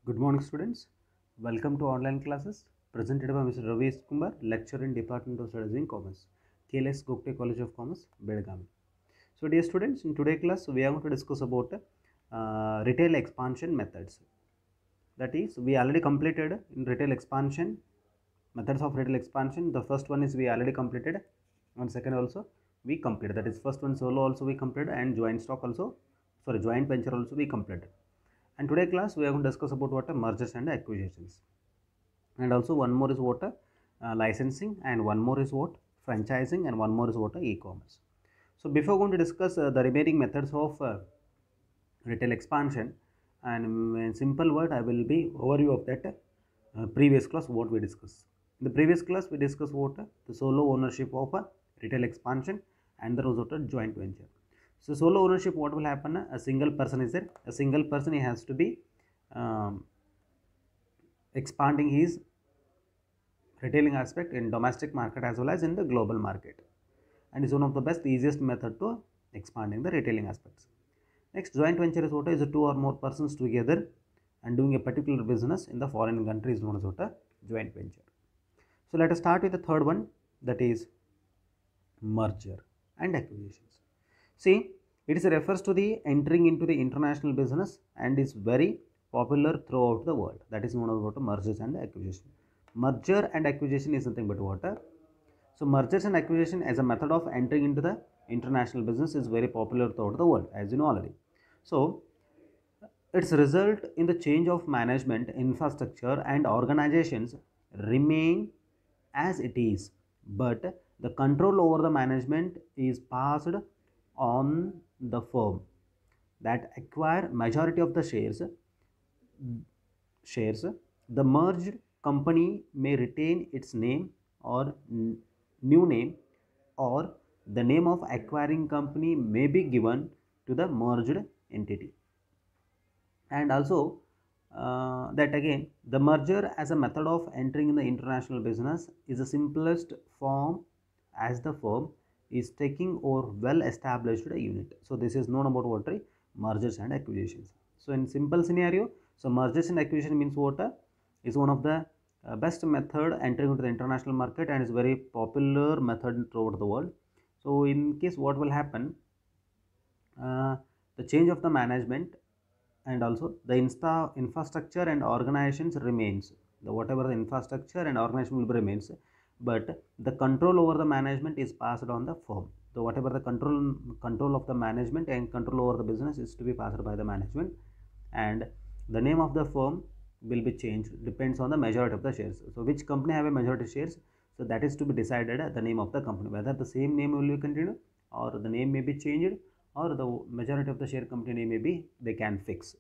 Good morning, students. Welcome to online classes presented by Mr. Ravi Kumar, lecturer in Department of Studies in Commerce, KLS Gokte College of Commerce, Belgaum. So, dear students, in today's class, we are going to discuss about retail expansion methods. That is, we already completed in retail expansion methods of retail expansion. The first one is we already completed, and second also we completed. That is, first one solo also we completed, and joint stock also, sorry, joint venture also we completed. And today class we are going to discuss about what are mergers and acquisitions, and also one more is what licensing, and one more is what franchising, and one more is what e-commerce. So before going to discuss the remaining methods of retail expansion, and in simple word I will be overview of that previous class what we discussed. In the previous class we discussed what the solo ownership of retail expansion, and there was what a joint venture. So solo ownership, what will happen, a single person is there, a single person he has to be expanding his retailing aspect in domestic market as well as in the global market, and is one of the best easiest method to expanding the retailing aspects. Next, joint venture is what is two or more persons together and doing a particular business in the foreign country is known as what a joint venture. So let us start with the third one, that is merger and acquisitions. See, it is refers to the entering into the international business and is very popular throughout the world. That is known as what mergers and acquisition. Merger and acquisition is nothing but what? So mergers and acquisition as a method of entering into the international business is very popular throughout the world, as you know already. So its result in the change of management, infrastructure, and organizations remain as it is, but the control over the management is passed on the firm that acquire majority of the shares. The merged company may retain its name or new name, or the name of acquiring company may be given to the merged entity. And also that again, the merger as a method of entering in the international business is the simplest form, as the firm is taking over well established unit. So this is known about what mergers and acquisitions. So in simple scenario, so mergers and acquisition means what is one of the best method entering into the international market, and is very popular method throughout the world. So in case what will happen, the change of the management, and also the infrastructure and organizations remains, the whatever the infrastructure and organization will be remains, but the control over the management is passed on the firm. So whatever the control of the management and control over the business is to be passed by the management, and the name of the firm will be changed, depends on the majority of the shares. So which company have a majority shares, so that is to be decided the name of the company, whether the same name will be continued or the name may be changed, or the majority of the share company name may be they can fix.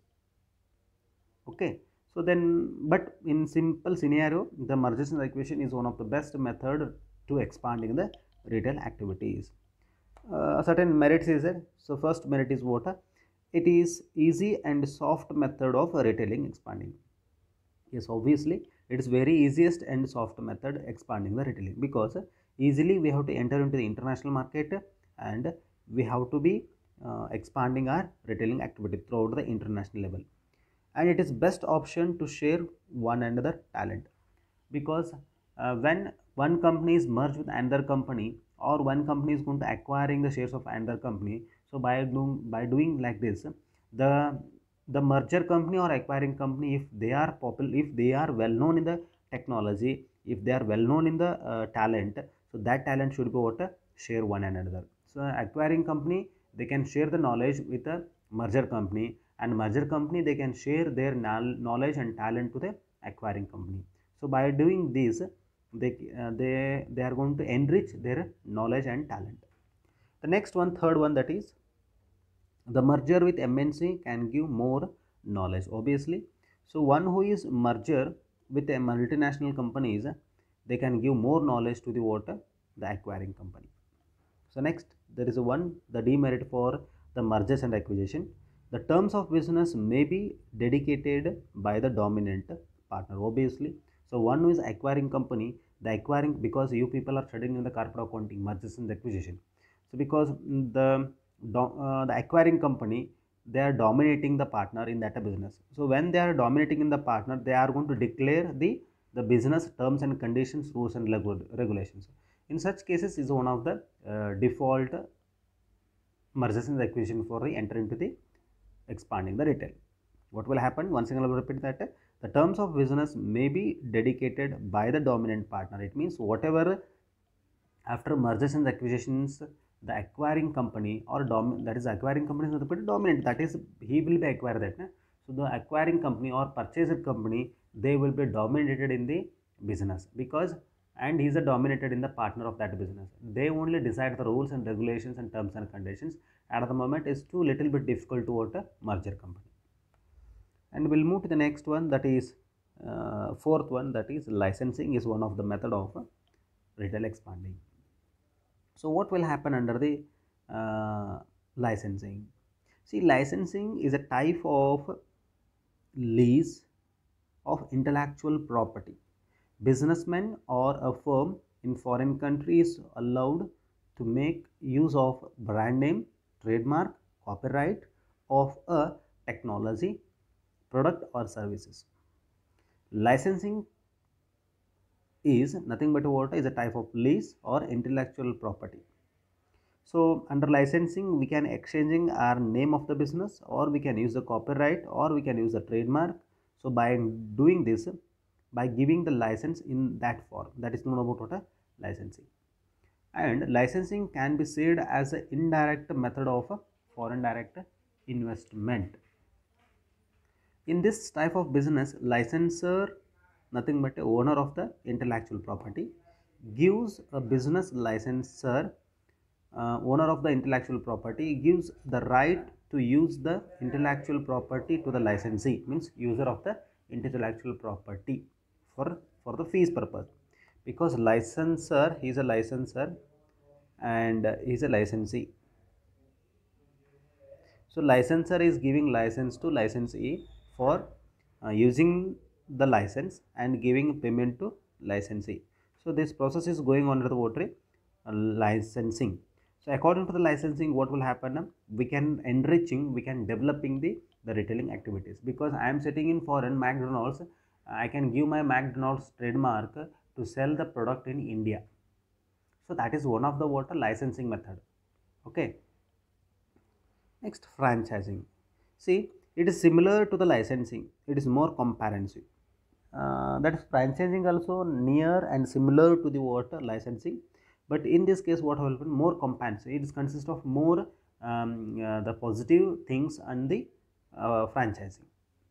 Okay, so then, but in simple scenario, the mergers and acquisition is one of the best method to expanding the retail activities. Certain merits is there. So first merit is what? It is easy and soft method of retailing expanding. Yes, obviously it is very easiest and soft method expanding the retailing, because easily we have to enter into the international market, and we have to be expanding our retailing activity throughout the international level, and it is best option to share one another talent, because when one company is merged with another company, or one company is going to acquiring the shares of another company, so by doing like this, the the merger company or acquiring company, if they are popular, if they are well known in the technology, if they are well known in the talent, so that talent should be what share one another. So acquiring company, they can share the knowledge with a merger company, and merger company they can share their knowledge and talent to the acquiring company. So by doing this, they are going to enrich their knowledge and talent. The next one, third one, that is the merger with MNC can give more knowledge, obviously. So one who is merger with a multinational companies, they can give more knowledge to the what the acquiring company. So next, there is the demerit for the mergers and acquisition. The terms of business may be dedicated by the dominant partner, obviously. So one who is acquiring company, the acquiring, because you people are studying in the corporate accounting, mergers and acquisition. So because the acquiring company, they are dominating the partner in that business. So when they are dominating in the partner, they are going to declare the business terms and conditions, rules and regulations. In such cases is one of the default mergers and acquisition for the enter into the expanding the retail. What will happen? Once again I will repeat that the terms of business may be dedicated by the dominant partner. It means whatever after mergers and acquisitions, the acquiring company or that is acquiring company is not dominant, that is he will be acquired that. So the acquiring company or purchaser company, they will be dominated in the business because and he is a dominated in the partner of that business. They only decide the rules and regulations and terms and conditions. At the moment is too little bit difficult to vote a merger company. And we'll move to the next one, that is fourth one, that is licensing is one of the method of retail expanding. So what will happen under the licensing? See, licensing is a type of lease of intellectual property. Businessmen or a firm in foreign countries allowed to make use of brand name, trademark, copyright of a technology, product or services. Licensing is nothing but what is a type of lease or intellectual property. So under licensing, we can exchanging our name of the business, or we can use the copyright, or we can use the trademark. So by doing this, by giving the license in that form, that is known about what a licensing. And licensing can be said as an indirect method of a foreign direct investment. In this type of business, licensor, nothing but a owner of the intellectual property, gives a business licensor, owner of the intellectual property, gives the right to use the intellectual property to the licensee, means user of the intellectual property for the fees purpose, because licensor, he is a licensor and he is a licensee. So licensor is giving license to licensee for using the license and giving payment to licensee. So this process is going on under the what licensing. So according to the licensing, what will happen? We can enriching, we can developing the retailing activities, because I am sitting in foreign McDonald's, I can give my McDonald's trademark to sell the product in India. So that is one of the what licensing method. Okay. Next, franchising. See, it is similar to the licensing. It is more comprehensive. That is franchising also near and similar to the what licensing, but in this case, what will happen? More comprehensive. It is consists of more the positive things and the franchising.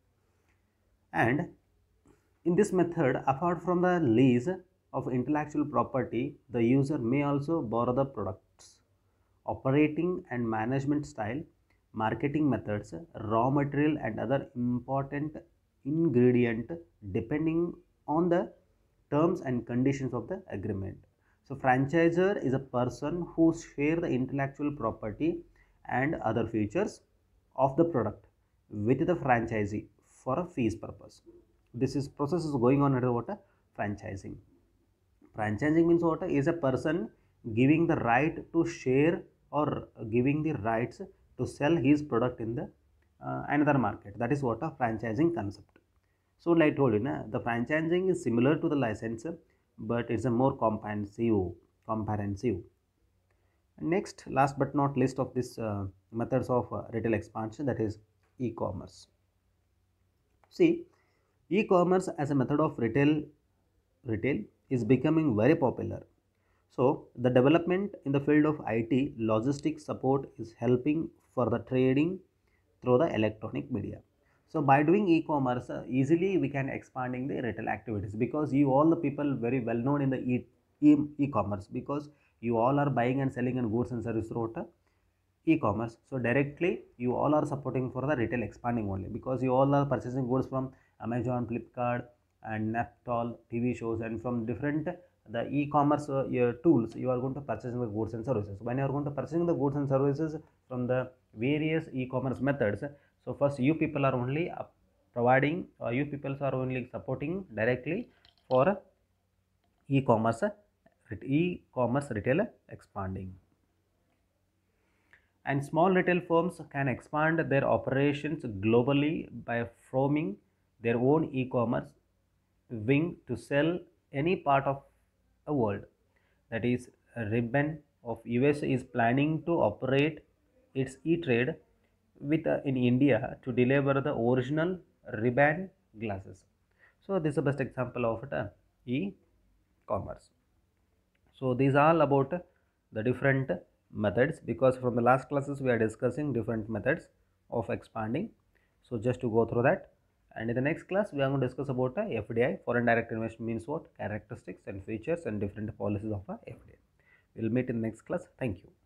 And in this method, apart from the lease of intellectual property, the user may also borrow the products, operating and management style, marketing methods, raw material and other important ingredient depending on the terms and conditions of the agreement. So franchisor is a person who share the intellectual property and other features of the product with the franchisee for a fees purpose. This is process is going on under what franchising. Franchising means what is a person giving the right to share or giving the rights to sell his product in the another market. That is what a franchising concept. So like I told you, the franchising is similar to the license, but it's a more comprehensive. Next, last but not least of this methods of retail expansion, that is e-commerce. See, e-commerce as a method of retail is becoming very popular. So the development in the field of IT logistics support is helping for the trading through the electronic media. So by doing e-commerce, easily we can expanding the retail activities, because you all the people very well known in the e-commerce, because you all are buying and selling and goods and services through e-commerce. So directly you all are supporting for the retail expanding only, because you all are purchasing goods from Amazon, Flipkart and Naptol, TV shows, and from different the e-commerce tools, you are going to purchasing the goods and services. When you are going to purchasing the goods and services from the various e-commerce methods, so first you people are only providing, you people are only supporting directly for e-commerce retail expanding. And small retail firms can expand their operations globally by forming their own e-commerce wing to sell any part of a world. That is, Ribbon of USA is planning to operate its e-trade with in India to deliver the original Ribbon glasses. So this is the best example of it, e-commerce. So these are all about the different methods, because from the last classes we are discussing different methods of expanding. So just to go through that, and in the next class we are going to discuss about FDI, foreign direct investment means what, characteristics and features and different policies of FDI. We will meet in the next class. Thank you.